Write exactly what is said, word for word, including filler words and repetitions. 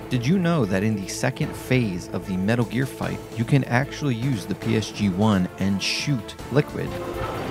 Did you know that in the second phase of the Metal Gear fight, you can actually use the P S G one and shoot liquid?